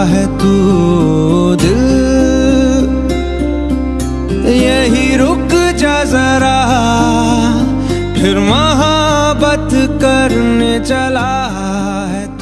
है तू दिल, यही रुक जा जरा, फिर मोहब्बत करने चला है।